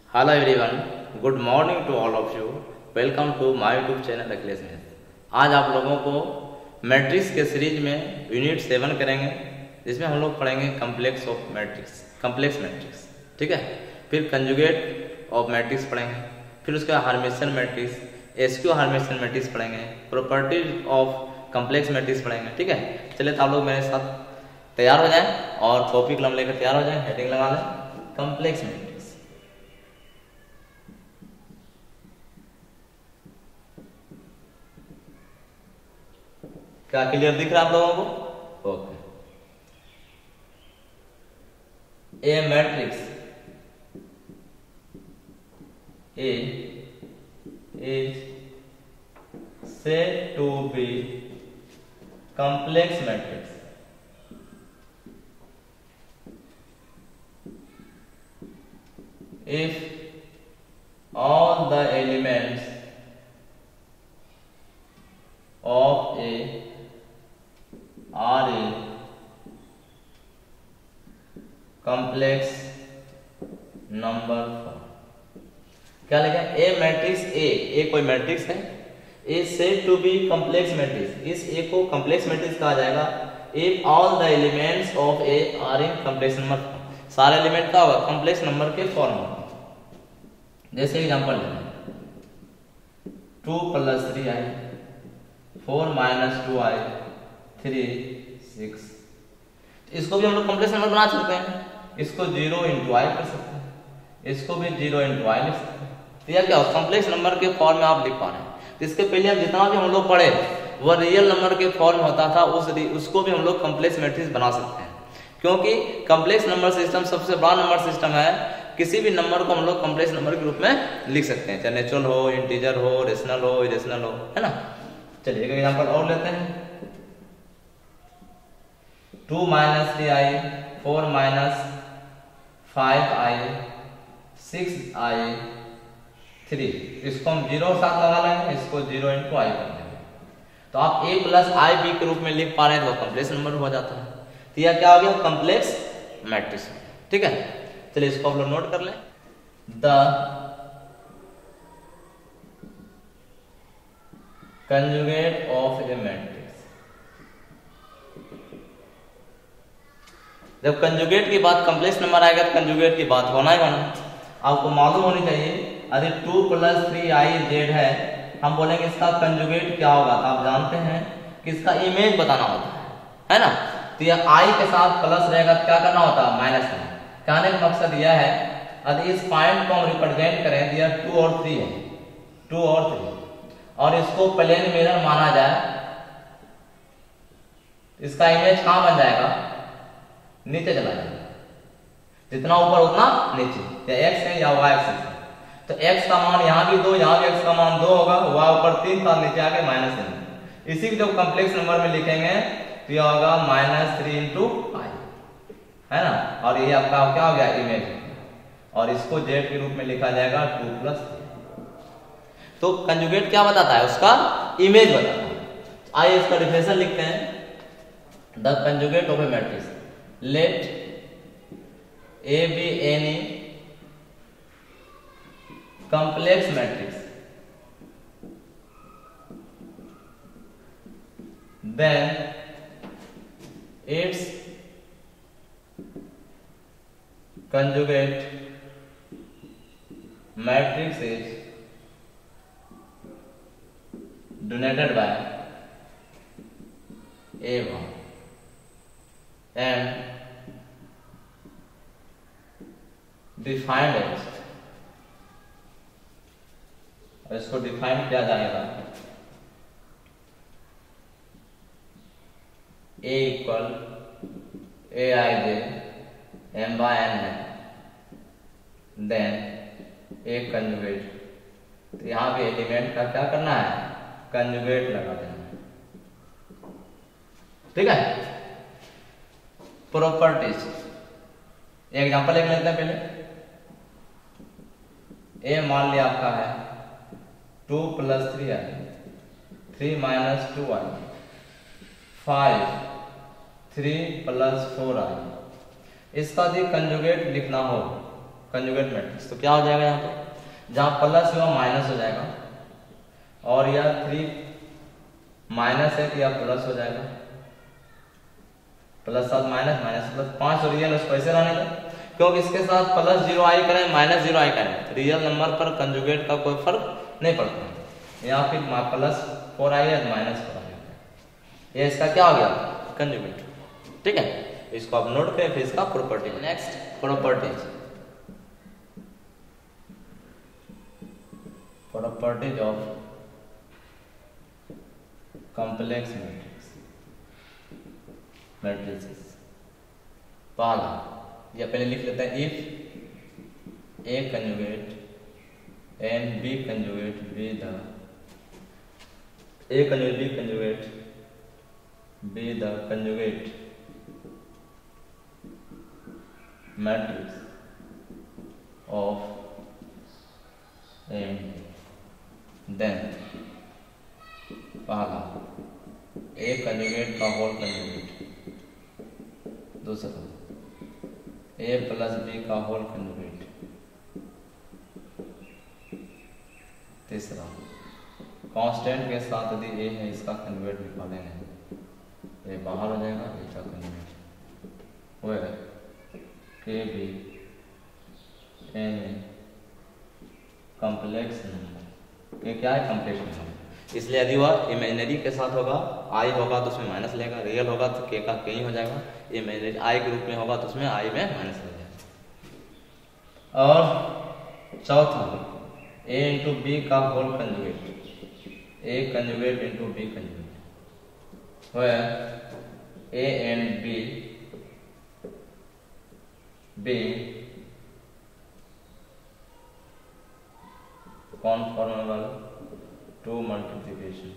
Hello everyone, good morning to all of you. Welcome to my YouTube channel Akhilesh math. आज आप लोगों को matrix के सीरीज में यूनिट 7 करेंगे, जिसमें हम लोग पढ़ेंगे कम्प्लेक्स मैट्रिक्स, ठीक है। फिर कंजुगेट ऑफ मैट्रिक्स पढ़ेंगे, फिर उसका hermitian matrix, skew hermitian matrix पढ़ेंगे, प्रॉपर्टीज ऑफ कम्प्लेक्स मैट्रिक्स पढ़ेंगे, ठीक है। चलिए तो आप लोग मेरे साथ तैयार हो जाएं और कॉपी कलम लेकर तैयार हो जाएं, हेडिंग लगा दें कम्प्लेक्स मैट्रिक्स। क्या क्लियर दिख रहा है आप लोगों को? Okay. A matrix A is said to be complex matrix if all the elements of A are in complex number form। क्या लिखा है? ए मैट्रिक्स ए कोई मैट्रिक्स है, A said to be complex matrix, इस ए को कम्प्लेक्स मैट्रिक्स कहा जाएगा if all the elements of A are in complex number, सारे एलिमेंट का होगा कम्प्लेक्स नंबर के फॉर्म में। जैसे एग्जांपल लेंगे 2 + 3i 4 - 2i 3 6, इसको भी हम लोग कम्प्लेक्स नंबर बना सकते हैं, इसको 0 × i कर सकते हैं, इसको भी 0 × i लिख सकते हैं। तो यह क्या हो, कम्प्लेक्स नंबर के फॉर्म में आप लिख पा रहे हैं। तो इसके पहले हम जितना भी हम लोग पढ़े वह रियल नंबर के फॉर्म होता था, उसको भी हम लोग कम्प्लेक्स मैट्रिक्स बना सकते हैं, क्योंकि कम्प्लेक्स नंबर सिस्टम सबसे बड़ा नंबर सिस्टम है। किसी भी नंबर को हम लोग कम्प्लेक्स नंबर के रूप में लिख सकते हैं, चाहे नेचुरल हो, इंटीजर हो, रेशनल हो, इरेशनल हो, है ना। चलिए एक एग्जांपल और लेते हैं 2 - 3i 4 - 5i 6i 3, इसको हम 0 के साथ लगा लेंगे, इसको 0 × i कर देंगे। तो आप a + ib के रूप में लिख पा रहे हैं, तो कम्प्लेक्स नंबर हो जाता है। तो यह क्या हो गया, कम्प्लेक्स मैट्रिक्स, ठीक है। चलिए इसको हम लोग नोट कर लें। The conjugate of A matrix, जब कंजुगेट की बात कम्प्लेक्स नंबर आएगा तो कंजुगेट की बात होना ही होना। आपको मालूम होनी चाहिए, यदि 2 + 3iz है, हम बोलेंगे इसका कंजुगेट क्या होगा, तो आप जानते हैं कि इसका इमेज बताना होता है ना। तो यह i के साथ प्लस रहेगा, क्या करना होता है, माइनस में। कहने का मकसद यह है, यदि इस पॉइंट को हम रिप्रेजेंट करें, दिया 2 और 3 है, 2 और 3, और इसको प्लेन मिरर माना जाए, इसका इमेज कहां बन जाएगा, नीचे चला जाएगा, जितना ऊपर उतना नीचे, या x है या y एक्सिस है। तो x का मान यहाँ भी 2, यहाँ भी x का मान 2 होगा, y ऊपर 3 था, नीचे आके -3। इसी को जब कम्प्लेक्स नंबर में लिखेंगे तो यह होगा -3 × i, है ना। और ये आपका क्या हो गया, इमेज, और इसको z के रूप में लिखा जाएगा 2 + 3। तो कंजुगेट क्या बताता है, उसका इमेज बताता है। आइए इसका डिफिनेशन लिखते हैं। The conjugate of A matrix, let A be any complex matrix, then its conjugate matrix is denoted by A1 and defined है, और इसको डिफाइन किया जाएगा A = aij m/n है, देन A कंजुगेट। तो यहाँ पे एलिमेंट का क्या करना है, कंजुगेट लगा देना, ठीक है। प्रॉपर्टीज, एग्जांपल एक लेते हैं पहले। ए मान लिया आपका है 2 + 3i 3 - 2i 5 3 + 4i। इसका यदि कंजुगेट लिखना हो कंजुगेट मैट्रिक्स। तो क्या हो जाएगा यहाँ पे, जहां प्लस हुआ माइनस हो जाएगा, और यह 3 माइनस है तो यह प्लस हो जाएगा, plus 7 minus minus plus 5 real उसको ऐसे रहने दो, क्योंकि इसके साथ प्लस 0 आई करें माइनस 0 आई करें रियल नंबर पर कंजुगेट का कोई फर्क नहीं पड़ता। यहाँ फिर प्लस 4 आई है माइनस 4 आई, ये इसका क्या हो गया कंजुगेट। ठीक है, इसको आप नोट करें। फिर इसका property, next properties, properties of complex matrices. पहला या पहले लिख लेते हैं, if A conjugate and B conjugate B the A conjugate B conjugate B the conjugate matrix of and then पहला ए कंजुगेट का होल कंजुगेट, दूसरा ए प्लस बी का होल कंजुगेट, तीसरा कांस्टेंट के साथ यदि ए है इसका कंजुगेट निकालेंगे, ए बाहर हो जाएगा, ए का कंजुगेट होगा के बी एन कॉम्प्लेक्स नंबर। ये क्या है, कॉम्प्लेक्स नंबर, इसलिए यदि वह इमेजिनरी के साथ होगा, आई होगा तो उसमें माइनस लेगा, रियल होगा तो के का के ही हो जाएगा, इमेजिनरी आई के रूप में होगा तो उसमें आई में माइनस ले जाएगा। और चौथा ए इंटू बी का whole conjugate, A conjugate into B conjugate, where A and B conformable to multiplication.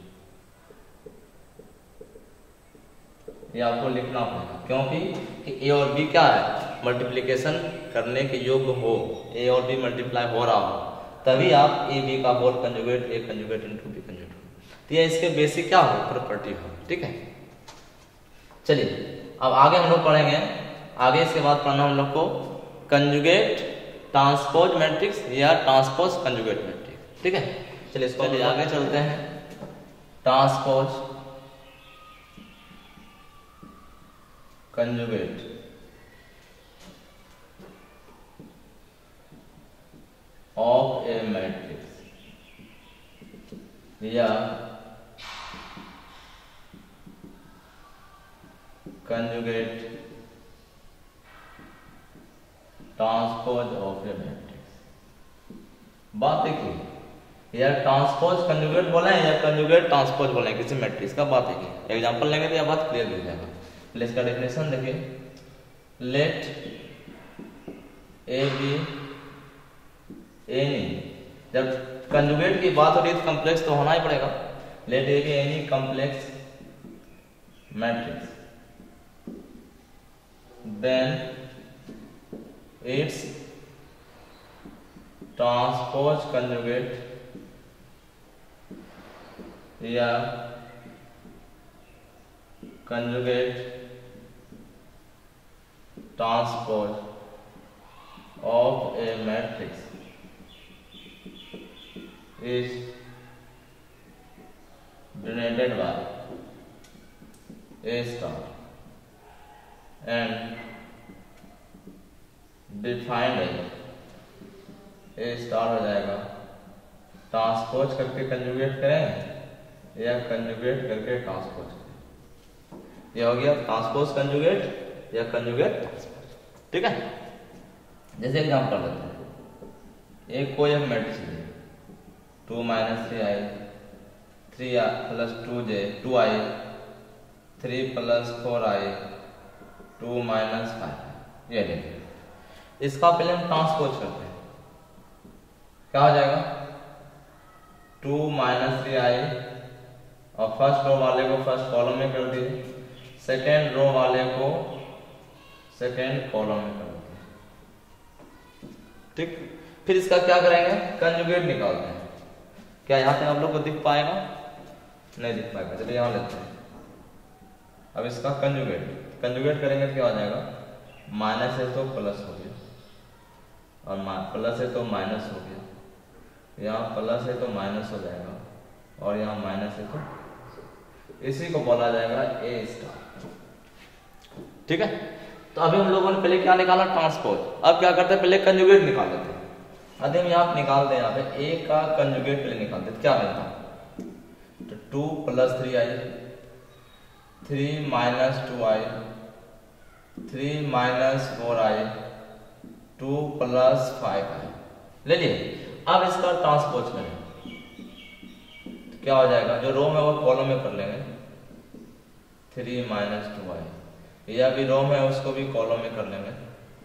ये आपको लिखना पड़ेगा, क्योंकि ए और बी क्या है, मल्टीप्लिकेशन करने के योग्य हो, ए और बी मल्टीप्लाई हो रहा हो, तभी आप ए बी का whole conjugate A conjugate into B conjugate हो, तो ये इसके बेसिक क्या हो, प्रॉपर्टी हो। ठीक है, चलिए अब आगे हम लोग पढ़ेंगे, आगे इसके बाद पढ़ना हम लोग को कंजुगेट ट्रांसपोज मैट्रिक्स या ट्रांसपोज कंजुगेट मैट्रिक्स। ठीक है, चलिए इसको आगे चलते हैं। Transpose conjugate of A matrix या conjugate transpose of A matrix. बात देखिए, या ट्रांसपोज कंजुगेट बोले हैं या कंजुगेट ट्रांसपोज बोले हैं किसी मैट्रिक्स का, बात देखिए एग्जांपल लेंगे तो यह बात क्लियर हो जाएगा। पहले इसका डेफिनेशन देखिए, लेट ए बी एनी, जब कंजुगेट की बात हो रही है तो कॉम्प्लेक्स तो होना ही पड़ेगा, let A be any complex matrix then it's transpose conjugate या conjugate transpose of A matrix is denoted by A star and defined as A star हो जाएगा, ट्रांसपोज करके कंजुगेट करें या कंजुगेट करके ट्रांसपोज करें, यह हो गया ट्रांसपोज कंजुगेट या कंजुगेट ट्रांसपोज। ठीक है, जैसे एग्जांपल लेते हैं, एक कोई एक मैट्रिक्स है 2 - 3i 3 + 2j 2i 3 + 4i 2 - 5, ये देखिए, इसका पहले हम ट्रांसपोज करते हैं, क्या हो जाएगा 2 - 3i, और फर्स्ट रो वाले को फर्स्ट कॉलम में कर दिए, सेकेंड रो वाले को सेकेंड कॉलम में कर दिए। ठीक, फिर इसका क्या करेंगे, कंजुगेट निकालते हैं। क्या यहाँ पे आप लोग को दिख पाएगा, नहीं दिख पाएगा, चलिए यहाँ लेते हैं। अब इसका कंजुगेट करेंगे तो क्या हो जाएगा, माइनस है तो प्लस हो गया, और प्लस है तो माइनस हो गया, यहाँ प्लस है तो माइनस हो जाएगा, और यहाँ माइनस है तो इसी को बोला जाएगा ए स्टार। ठीक है, तो अभी हम लोगों ने पहले क्या निकाला, ट्रांसपोज। अब क्या करते हैं, पहले कंजुगेट निकाल लेते हैं। यदि हम यहाँ निकालते हैं, यहाँ पे ए का कंजुगेट पहले निकालते हैं, क्या मिलता है, तो 2 + 3i, 3 - 2i, 3 - 4i, 2 + 5i ले लिए। अब इसका ट्रांसपोज करें तो क्या हो जाएगा, जो रो में वो कॉलम में कर लेंगे, 3 - 2i, या भी रो में उसको भी कॉलम में कर लेंगे।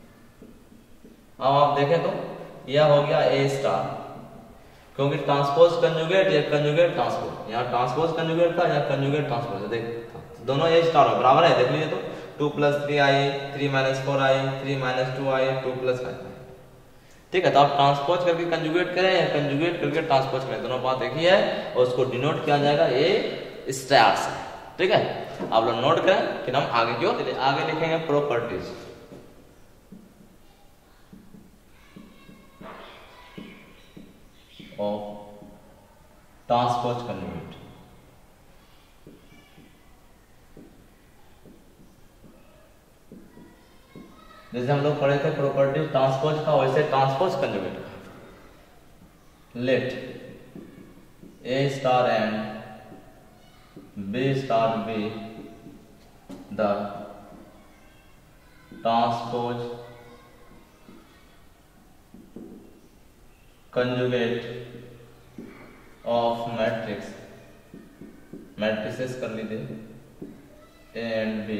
अब आप देखें तो यह हो गया ए स्टार, क्योंकि ट्रांसपोज कंजुगेट या कंजुगेट ट्रांसपोज, यहाँ ट्रांसपोज कंजुगेट था, यहाँ कंजुगेट ट्रांसपोज, देख दोनों ए स्टार बराबर है, देख लीजिए तो 2 + 3i, 3 - 4i, 3 - 2i, 2 + 5i। ठीक है, तो आप ट्रांसपोज करके कंजुगेट करें या कंजुगेट करके ट्रांसपोज करें, दोनों बात एक ही है, और उसको डिनोट किया जाएगा ए स्टार से। ठीक है, आप लोग नोट करें, फिर हम आगे क्यों आगे लिखेंगे प्रॉपर्टीज। ऑफ ट्रांसपोज कंजुगेट, जैसे हम लोग पढ़े थे प्रॉपर्टीज ट्रांसपोज का, वैसे ट्रांसपोज कंजुगेट का। Let A star and B star be the transpose conjugate of matrix, matrices कर लीजिए A and B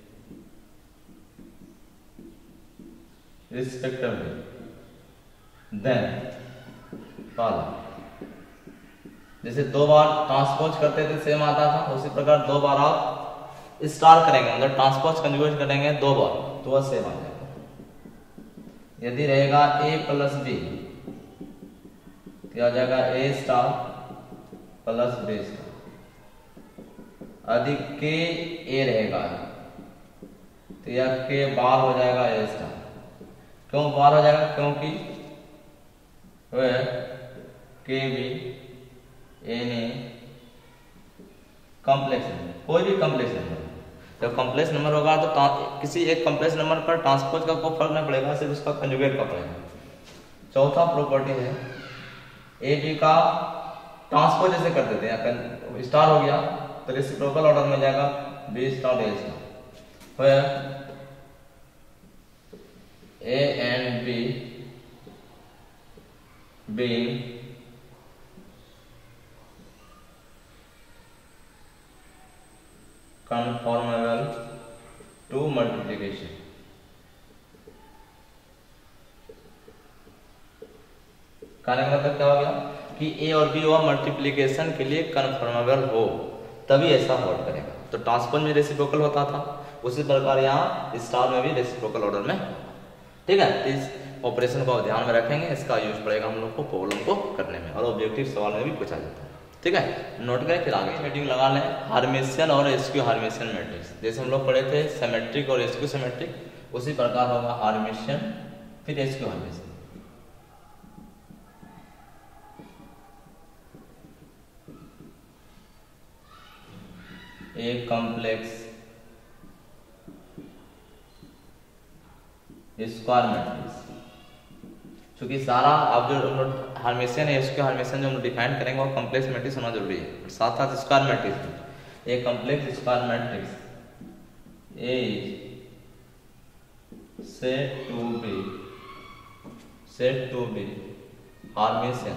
respectively, then column. जैसे 2 बार ट्रांसपोज करते थे सेम आता था, उसी प्रकार 2 बार आप स्टार करेंगे, मतलब ट्रांसपोज कंजुगेट करेंगे 2 बार, तो वह सेम आ जाएगा। यदि रहेगा a + b, क्या हो जाएगा a स्टार + b स्टार। यदि k a रहेगा तो यह k बार हो जाएगा a स्टार। क्यों बार हो जाएगा, क्योंकि वह के भी एनी कॉम्प्लेक्स नंबर, कोई भी कॉम्प्लेक्स नंबर, जब कॉम्प्लेक्स नंबर होगा तो किसी एक कॉम्प्लेक्स नंबर पर ट्रांसपोज का कोई फर्क नहीं पड़ेगा, सिर्फ उसका कंजुगेट का पड़ेगा। चौथा प्रॉपर्टी है ए बी का ट्रांसपोज जैसे कर देते हैं, स्टार हो गया तो रेसिप्रोकल ऑर्डर में जाएगा B star A star, where A and B being conformable to multiplication, कहने का मतलब क्या हो गया कि A और B और मल्टीप्लिकेशन के लिए कन्फर्मेबल हो, तभी ऐसा वर्क करेगा। तो ट्रांसपोज में रेसिप्रोकल होता था, उसी प्रकार यहाँ स्टार में भी रेसिप्रोकल ऑर्डर में। ठीक है, इस ऑपरेशन को ध्यान में रखेंगे, इसका यूज पड़ेगा हम लोग को प्रॉब्लम को करने में, और ऑब्जेक्टिव सवाल में भी पूछा जाता है। ठीक है, नोट करें, फिर आगे मीटिंग लगा लें। हार्मेशियन और एसक्यू हार्मेशियन मैट्रिक्स, जैसे हम लोग पढ़े थे सिमेट्रिक और एसक्यू सिमेट्रिक, उसी प्रकार होगा हार्मेशियन फिर एसक्यू हार्मेशियन। एक कॉम्प्लेक्स स्क्वायर मैट्रिक्स, क्योंकि सारा आप जो हार्मेशियन है इसके हार्मेशियन जो हम डिफाइन करेंगे वो कॉम्प्लेक्स मैट्रिक्स होना जरूरी है, साथ साथ स्क्वायर मैट्रिक्स। एक complex square matrix A said to be Hermitian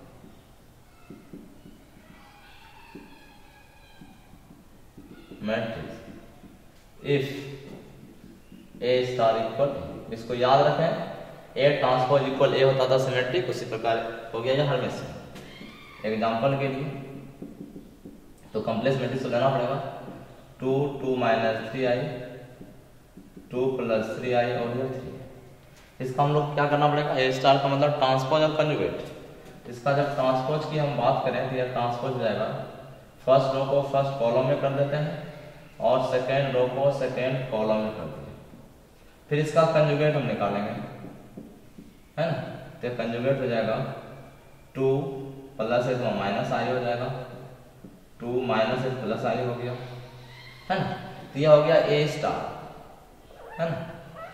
matrix if A star equal, इसको याद रखें, ए ट्रांसपोज इक्वल ए होता था सिमेट्रिक, उसी प्रकार हो गया ये हार्मेशियन। एग्जांपल के लिए तो कॉम्प्लेक्स मैट्रिक्स लेना पड़ेगा 2 2 - 3i 2 + 3i और 3। इसका हम लोग क्या करना पड़ेगा, ए स्टार का मतलब ट्रांसपोज और कंजुगेट। इसका जब ट्रांसपोज की हम बात करें तो यह ट्रांसपोज हो जाएगा, फर्स्ट रो को फर्स्ट कॉलम में कर देते हैं और सेकेंड रो को सेकेंड कॉलम में कर देते हैं। फिर इसका कंजुगेट हम निकालेंगे, है ना। तो कंजुगेट हो जाएगा 2 प्लस है तो माइनस आई हो जाएगा, 2 माइनस है प्लस आई हो गया, है ना। तो यह हो गया ए स्टार, है ना।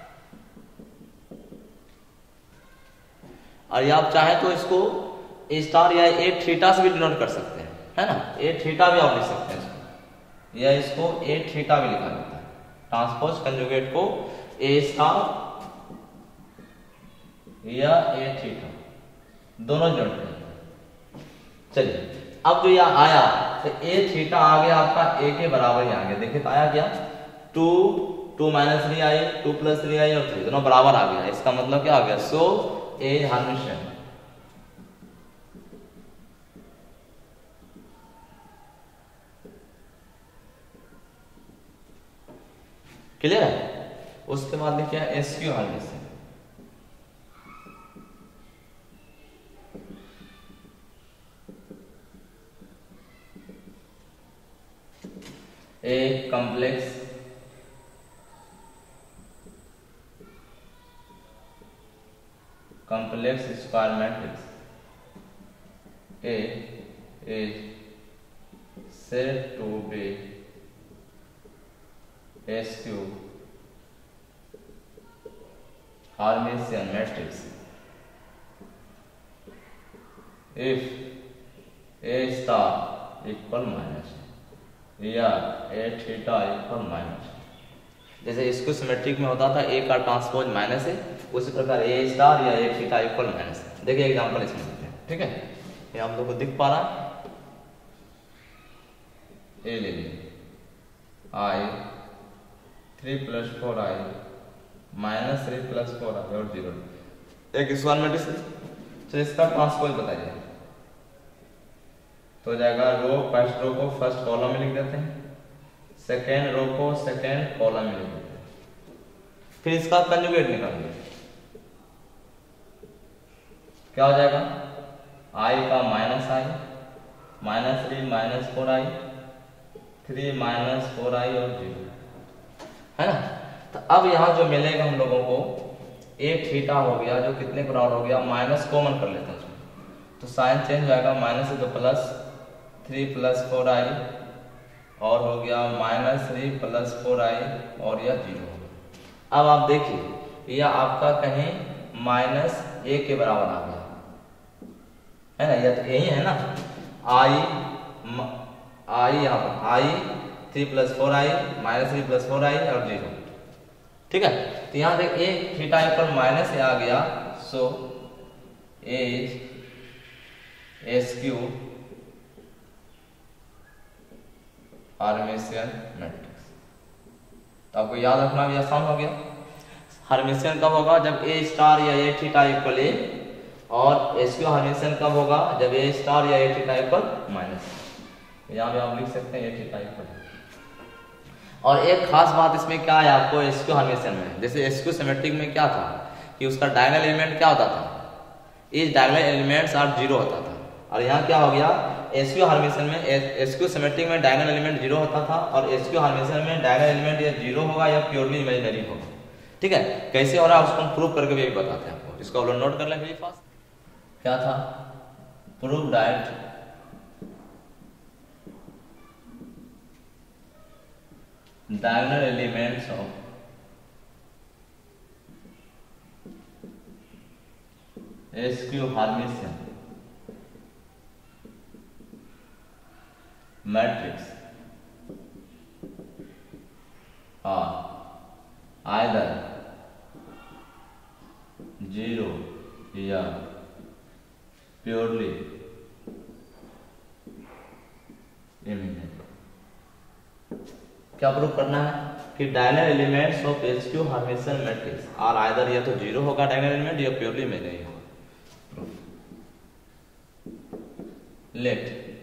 और ये आप चाहे तो इसको ए स्टार या ए थीटा से भी डिनोट कर सकते हैं, है ना। ए थीटा भी आप लिख सकते हैं इसको, या इसको ए थीटा भी लिखा जाता है। ट्रांसपोज कंजुगेट को ए स्टार या ए थीटा दोनों जोड़ते हैं। चलिए अब जो यह आया तो ए थीटा आ गया आपका ए के बराबर ही आ गया। देखिए तो आया क्या, 2 माइनस 3 आई, 2 प्लस 3 आई और 3 दोनों बराबर आ गया। इसका मतलब क्या आ गया, सो ए हार्मिशियन। क्लियर है। उसके बाद लिखिए S Q Hermitian. A complex square matrix A is said to be SQ Hermitian matrix if A star equal minus या ए थीटा इक्वल माइनस। जैसे इसको सिमेट्रिक में होता था ए का ट्रांसपोज माइनस है, उसी प्रकार ए स्टार या ए थीटा इक्वल माइनस। देखिए एग्जांपल इसमें देखते हैं, ठीक है। ये आप लोग को दिख पा रहा है, ए ले लीजिए आई 3 + 4 आई माइनस 3 + 4 आई और 0 एक स्क्वायर मैट्रिक्स। तो इसका ट्रांसपोज बताइए। तो जाएगा रो, फर्स्ट रो को फर्स्ट कॉलम में लिख देते हैं, सेकेंड रो को सेकेंड कॉलम में लिख देते हैं। फिर इसका कंजुगेट निकालिए, क्या हो जाएगा, आई का माइनस आई, -3 -4 आई, 3 -4 आई और 0, है ना। तो अब यहां जो मिलेगा हम लोगों को ए थीटा हो गया, जो कितने के बराबर हो गया, माइनस कॉमन कर लेते हैं उसमें, तो साइन चेंज हो जाएगा, माइनस है तो प्लस 3 + 4 आई और हो गया -3 + 4 आई और यह 0 होगा। अब आप देखिए यह आपका कहीं -a के बराबर आ गया, है ना। यह तो यही है ना, आई यहाँ पर आई 3 + 4 आई -3 + 4 आई और 0, ठीक है। तो यहाँ देख ए थीटा इक्वल माइनस आ गया, so A S Q Hermitian matrix. तो आपको याद रखना भी आसान हो गया। हार्मिशियन कब होगा, जब ए स्टार या ए थीटा इक्वल ए, और एस क्यू हार्मिशियन कब होगा, जब ए स्टार या ए थीटा इक्वल माइनस। यहाँ पे आप लिख सकते हैं ए थीटा इक्वल। और एक खास बात इसमें क्या है आपको एस क्यू हार्मिशियन में, जैसे एस क्यू सिमेट्रिक में क्या था कि उसका डायगोनल एलिमेंट क्या होता था, इस डायगोनल एलिमेंट्स आर 0 होता था। और यहाँ क्या हो गया, एस क्यू हार्मिशियन में, एस क्यू सिमेट्रिक में डायगोनल एलिमेंट 0 होता था, और एस क्यू हार्मिशियन में डायगोनल एलिमेंट या 0 होगा या प्योरली इमेजिनरी होगा, ठीक है। कैसे हो रहा है उसको हम प्रूव करके भी बताते हैं आपको। इसको आप लोग नोट कर लें वेरी फास्ट। क्या था, prove that diagonal elements of SQ Hermitian matrix are either 0 या purely imaginary। क्या प्रूव करना है कि diagonal elements of SQ Hermitian matrix are either या तो 0 होगा डायगोनल एलिमेंट या प्योरली इमेजिनरी होगा। Let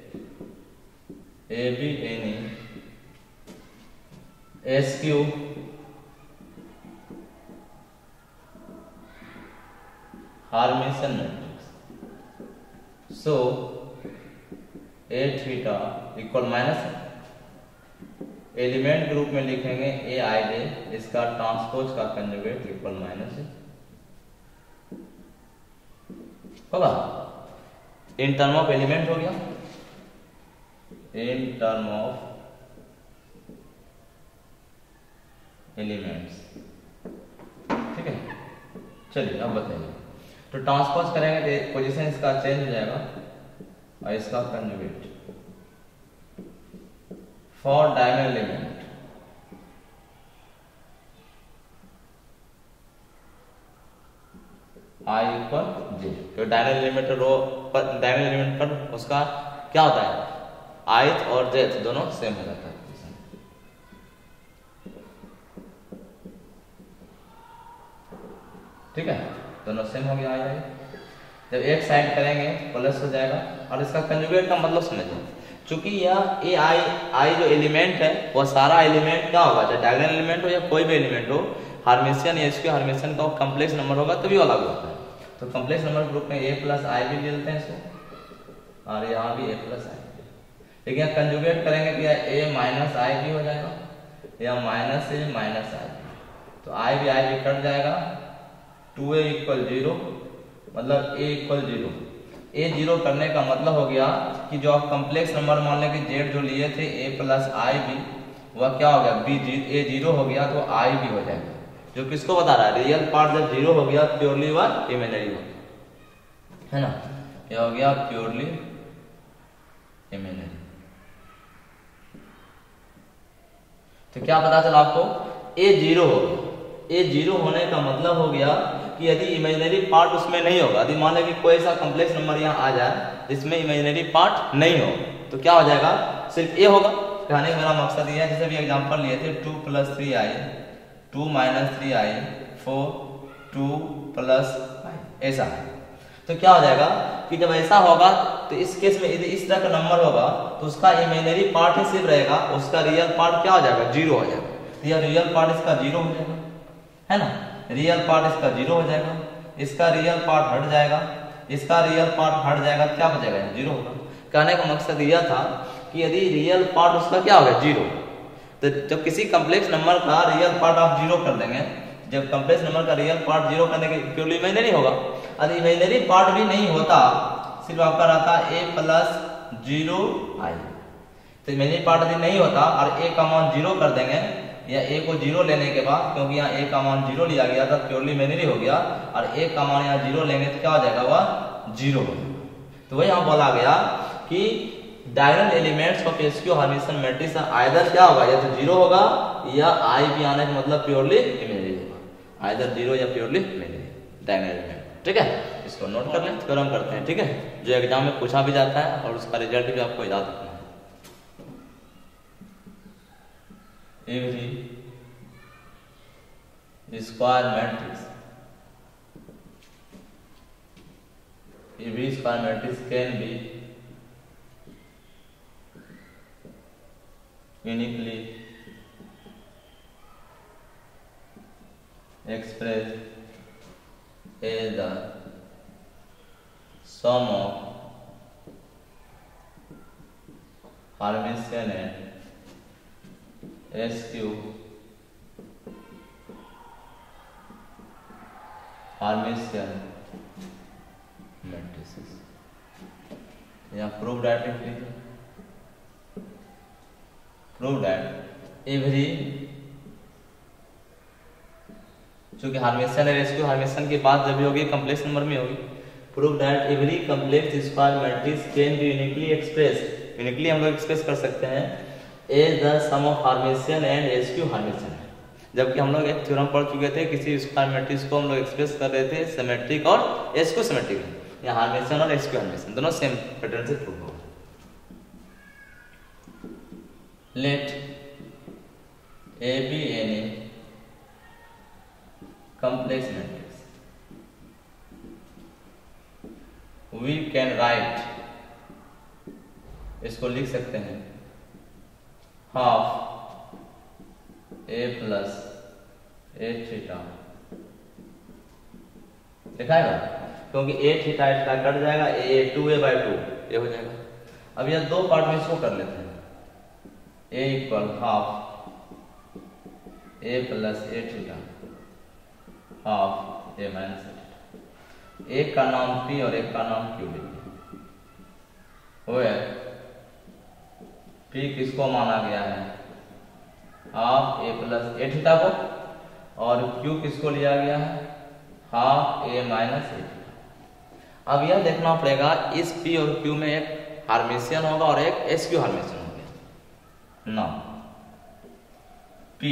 A be any SQ Hermitian matrix, so A theta equal minus element group में लिखेंगे ए आई जे, इसका ट्रांसपोज का कंजुगेट इक्वल माइनस है, होगा, इन टर्म ऑफ एलिमेंट हो गया, इन टर्म ऑफ एलिमेंट्स। ठीक है, चलिए अब बताइए। तो ट्रांसपोज करेंगे तो पोजीशन इसका चेंज हो जाएगा और इसका conjugate for diagonal element. I equal J, तो डायगोनल एलिमेंट रो पर, डायगोनल एलिमेंट पर उसका क्या होता है, ith और jth दोनों सेम हो जाता है। ठीक है, दोनों सेम हो गया। आई जब एक साइड करेंगे प्लस हो जाएगा, और इसका कंजुगेट का मतलब समझिए, चूंकि यह ए आई जो एलिमेंट है वह सारा एलिमेंट क्या होगा, चाहे डायगोनल एलिमेंट हो या कोई भी एलिमेंट हो, हार्मेशियन या स्क्वायर हार्मेशियन का कॉम्प्लेक्स नंबर होगा तभी अलग होता है। तो कॉम्प्लेक्स नंबर ग्रुप में ए प्लस आई भी ले लेते हैं इसको, और यहाँ भी ए प्लस आई। लेकिन यहाँ कंजुगेट करेंगे तो ए माइनस आई भी हो जाएगा, या माइनस ए माइनस आई, तो आई भी कट जाएगा, 2a इक्वल 0, मतलब a इक्वल 0। a 0 करने का मतलब हो गया कि जो आप कॉम्प्लेक्स नंबर मान लें कि z जो लिए थे a प्लस आई भी, वह क्या हो गया, a 0 हो गया तो i भी हो जाएगा। जो किसको बता रहा है, रियल पार्ट जब 0 हो गया प्योरली व इमेजिनरी हो गया, है ना, क्या हो गया, प्योरली इमेजिनरी। तो क्या पता चला आपको, a 0 हो गया। a 0 होने का मतलब हो गया कि यदि इमेजिनरी पार्ट उसमें नहीं होगा, यदि मान लें कि कोई ऐसा कॉम्प्लेक्स नंबर यहाँ आ जाए जिसमें इमेजिनरी पार्ट नहीं हो, तो क्या हो जाएगा, सिर्फ a होगा। कहने का मेरा मकसद ये है, जैसे भी एग्जांपल लिए थे 2 + 3i, 2 - 3i, 4, 2 + i, ऐसा है। तो क्या हो जाएगा कि जब ऐसा होगा तो इस केस में यदि इस तरह का नंबर होगा तो उसका इमेजिनरी पार्ट ही सिर्फ रहेगा, उसका रियल पार्ट क्या हो जाएगा, 0 हो जाएगा। यह रियल पार्ट इसका 0 हो जाएगा, है ना, रियल पार्ट इसका 0 हो जाएगा, इसका रियल पार्ट हट जाएगा, इसका रियल पार्ट हट जाएगा, क्या बचेगा, 0 होगा। कहने का मकसद यह था कि यदि रियल पार्ट उसका क्या होगा, 0, तो जब किसी कॉम्प्लेक्स नंबर का रियल पार्ट आप 0 कर देंगे, जब कॉम्प्लेक्स नंबर का रियल पार्ट 0 करने के प्योरली इमेजिनरी होगा। यदि इमेजिनरी पार्ट भी नहीं होता, सिर्फ आपका रहता a + 0i, तो इमेजिनरी पार्ट यदि नहीं होता और a का मान 0 कर देंगे, या a को 0 लेने के बाद, क्योंकि यहाँ a का मान 0 लिया गया था प्योरली इमेजिनरी हो गया, और a का मान यहाँ 0 लेंगे तो क्या हो जाएगा, वह 0 हो जाएगा। तो वही यहाँ बोला गया कि diagonal elements of square Hermitian matrix either क्या होगा, या तो 0 होगा या आई भी आने का मतलब प्योरली इमेजिनरी होगा, आइदर 0 या प्योरली इमेजिनरी डायगोनल एलिमेंट। ठीक है, इसको नोट कर लें, फिर हम करते हैं। ठीक है, जो एग्जाम में पूछा भी जाता है और उसका रिजल्ट भी आपको याद रखना है। Every square matrix can be uniquely expressed as the sum of Hermitian and SQ Hermitian matrices। यहाँ prove that every, चूंकि हार्मेशियन और SQ हार्मेशियन की बात जब भी होगी कॉम्प्लेक्स नंबर में होगी, prove that every complex square matrix can be uniquely express, uniquely हम लोग एक्सप्रेस कर सकते हैं as the sum of Hermitian and SQ Hermitian. जबकि हम लोग एक थ्योरम पढ़ चुके थे, किसी स्क्वायर मैट्रिक्स को हम लोग एक्सप्रेस कर रहे थे सिमेट्रिक और SQ सिमेट्रिक, या हार्मेशियन और SQ हार्मेशियन दोनों सेम पैटर्न से प्रूव होगा। Let A be any complex matrix, we can write, इसको लिख सकते हैं half a plus a theta, दिखाएगा क्योंकि a थीटा कट जाएगा, a 2a/2 ये हो जाएगा। अब यह दो पार्ट में इसको कर लेते हैं, a equal half a plus a theta half a minus a theta. एक का नाम P और एक का नाम Q लिखिए। वेयर P किसको माना गया है, half a plus A theta को, और Q किसको लिया गया है, half a minus A theta. अब यह देखना पड़ेगा इस P और Q में एक हार्मेशियन होगा और एक SQ हार्मेशियन होगा ना। P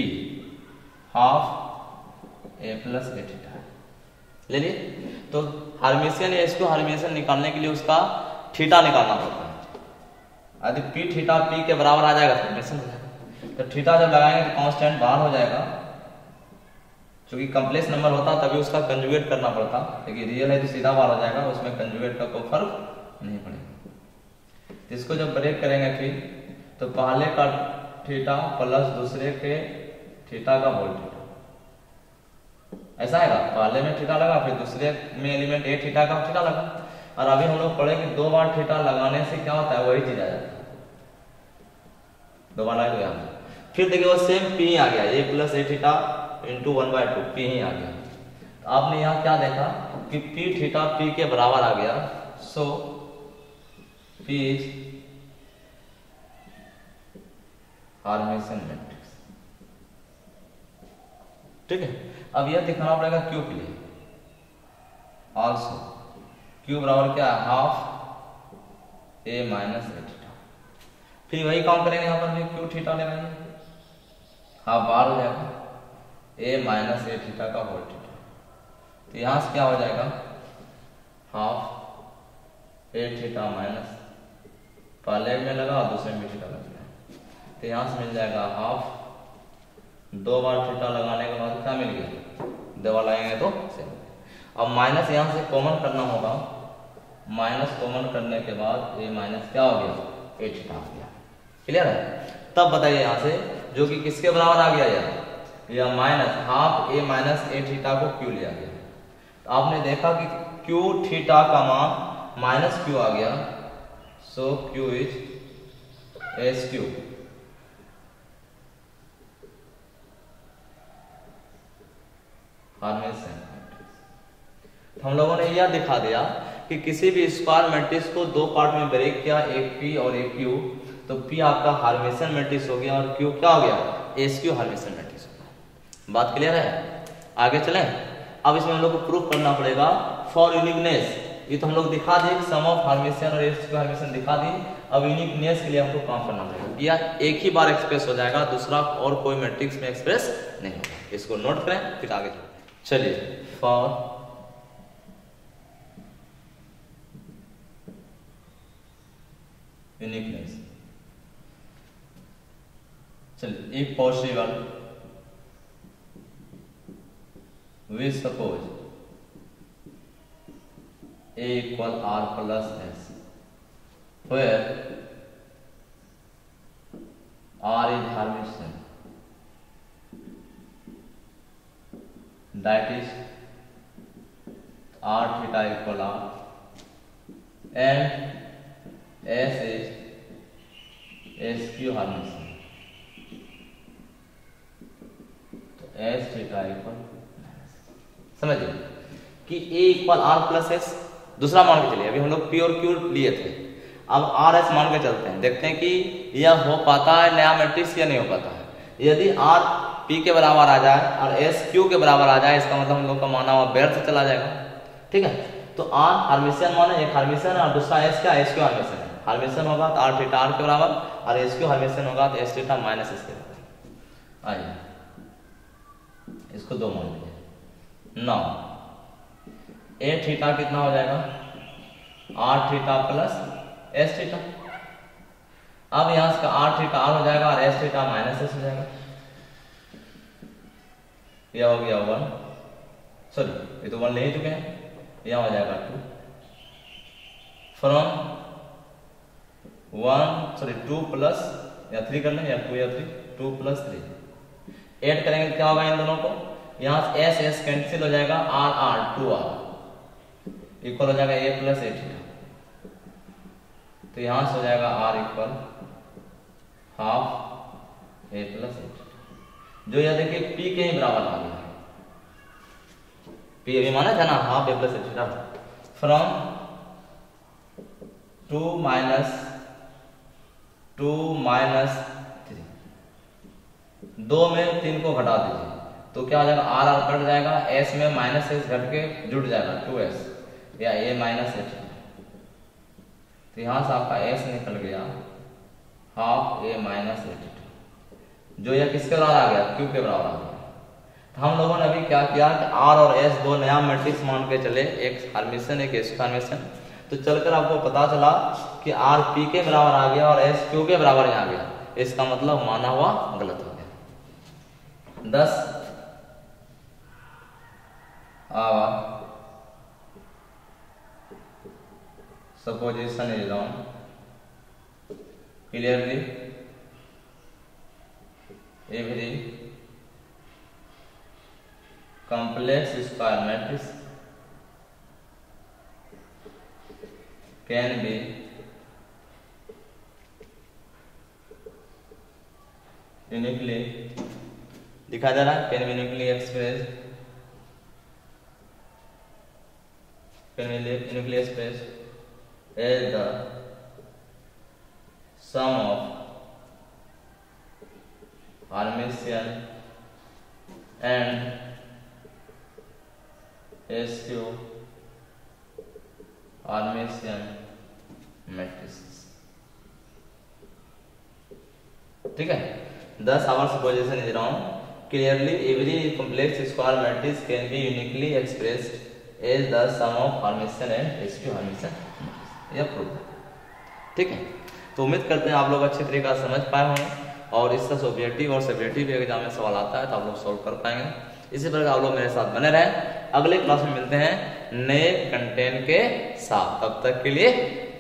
half a plus A theta ले लिए, तो हार्मेशियन या SQ हार्मेशियन निकालने के लिए उसका थीटा निकालना पड़ता है। यदि P थीटा P के बराबर आ जाएगा तो हार्मेशियन हो जाएगा। तो थीटा जब लगाएंगे तो कांस्टेंट बाहर हो जाएगा, क्योंकि कॉम्प्लेक्स नंबर होता तभी उसका कंजुगेट करना पड़ता, लेकिन रियल है तो सीधा बाहर हो जाएगा, उसमें कंजुगेट का कोई फर्क नहीं पड़ेगा। तो इसको जब ब्रेक करेंगे फिर तो पहले का थीटा प्लस दूसरे के थीटा का होल थीटा, ऐसा आएगा। पहले में थीटा लगा, फिर दूसरे में एलिमेंट ए थीटा का थीटा लगा। और अभी हम लोग पढ़े कि 2 बार थीटा लगाने से क्या होता है, वही चीज आ जाता है, 2 बार लगा। फिर देखिए वो सेम P आ गया, A plus A theta into 1/2 P ही आ गया। तो आपने यहाँ क्या देखा कि P थीटा P के बराबर आ गया, so P is Hermitian matrix. ठीक है, अब यह दिखाना पड़ेगा Q के लिए ऑल्सो। Q बराबर क्या है, half a minus A theta. फिर वही काम करेंगे, यहाँ पर भी Q थीटा लगाएंगे, हाफ बार हो जाएगा a माइनस ए थीटा का होल थीटा। तो यहां से क्या हो जाएगा, हाफ ए थीटा माइनस, पहले में लगा और दूसरे में थीटा लग गया, तो यहां से मिल जाएगा हाफ, 2 बार थीटा लगाने के बाद क्या मिल गया, 2 बार लगाएंगे तो सेम। अब माइनस यहां से कॉमन करना होगा, माइनस कॉमन करने के बाद ए माइनस क्या हो गया, ए थीटा आ गया। क्लियर है? तब बताइए यहां से जो कि किसके बराबर आ गया यार, या minus half A minus A theta को Q लिया गया। तो आपने देखा कि Q थीटा का मान माइनस Q आ गया, so Q is SQ। Hermitian. तो हम लोगों ने यह दिखा दिया कि किसी भी स्क्वायर मैट्रिक्स को 2 पार्ट में ब्रेक किया, एक P और एक Q, तो P आपका हार्मेशियन मैट्रिक्स हो गया और Q क्या हो गया, SQ हार्मेशियन मैट्रिक्स हो गया। बात क्लियर है? आगे चलें। अब इसमें हम लोग को प्रूफ करना पड़ेगा फॉर यूनिकनेस। ये तो हम लोग दिखा दिए, सम ऑफ हार्मेशियन और SQ हार्मेशियन दिखा दी। अब यूनिकनेस के लिए हमको काम करना पड़ेगा, या एक ही बार एक्सप्रेस हो जाएगा, दूसरा और कोई मैट्रिक्स में एक्सप्रेस नहीं होगा। इसको नोट करें, फिर आगे चलिए। फॉर यूनिकनेस, चलिए, if possible we suppose A equal R plus S, where R is Hermitian, that is R theta equal R, and S is SQ Hermitian, तो S थीटा इक्वल, समझिए कि A equal R plus S दूसरा मान के चलिए। अभी हम लोग P और Q लिए थे, अब R S मान के चलते हैं, देखते हैं कि यह हो पाता है नया मैट्रिक्स या नहीं हो पाता है। यदि R P के बराबर आ जाए और S Q के बराबर आ जाए, इसका मतलब हम लोग का माना हुआ व्यर्थ चला जाएगा। ठीक है, तो R हार्मेशियन माना, एक हार्मेशियन है और दूसरा S क्या, SQ हार्मेशियन है। हार्मेशियन होगा तो R थीटा R के बराबर, और SQ हार्मेशियन होगा तो S थीटा माइनस S के बराबर। आइए इसको 2 मान लीजिए। नौ A थीटा कितना हो जाएगा, R theta plus S theta. अब यहां से R थीटा R हो जाएगा और S थीटा माइनस S हो जाएगा। यह हो गया 1, सॉरी ये तो 1 ले ही चुके हैं, यह हो जाएगा 2 फ्रॉम 2 प्लस या 3 कर लें, या 2 या 3, 2 प्लस 3 ऐड करेंगे क्या होगा इन दोनों को, यहां से S S कैंसिल हो जाएगा, R R 2R इक्वल हो जाएगा A प्लस ए थीटा। तो यहां से हो जाएगा R equal half A plus A theta, जो यह देखिए P के ही बराबर आ गया। पी अभी माना था ना, half A plus A theta from 2 minus 3, 2 में 3 को घटा दीजिए तो क्या हो जाएगा, आर आर कट जाएगा, एस में माइनस एस घट के जुड़ जाएगा 2s या ए माइनस एच। तो यहां से आपका एस निकल गया हाफ ए माइनस एच, जो यह किसके बराबर आ गया, क्यू के बराबर आ गया। तो हम लोगों ने अभी क्या किया कि आर और एस दो नया मैट्रिक्स मान के चले, एक हार्मिशन एक एस हार्मिशन। तो चलकर आपको पता चला कि आर पी के बराबर आ गया और एस क्यू के बराबर आ गया, इसका मतलब माना हुआ गलत हो गया। 10 supposition is wrong, clearly every complex square matrix can be uniquely दिखा जा रहा है, can be uniquely expressed, as the sum of Hermitian and SQ Hermitian matrices। ठीक है, 10 our supposition is wrong, clearly every complex square matrix can be uniquely expressed as the sum of Hermitian and SQ Hermitian। यह proof है। ठीक है, तो उम्मीद करते हैं आप लोग अच्छे तरीके से समझ पाए होंगे और इसका ऑब्जेक्टिव और सब्जेक्टिव एग्जाम में सवाल आता है तो आप लोग सॉल्व कर पाएंगे। इसी प्रकार आप लोग मेरे साथ बने रहें। अगले क्लास में मिलते हैं नए कंटेंट के साथ, तब तक के लिए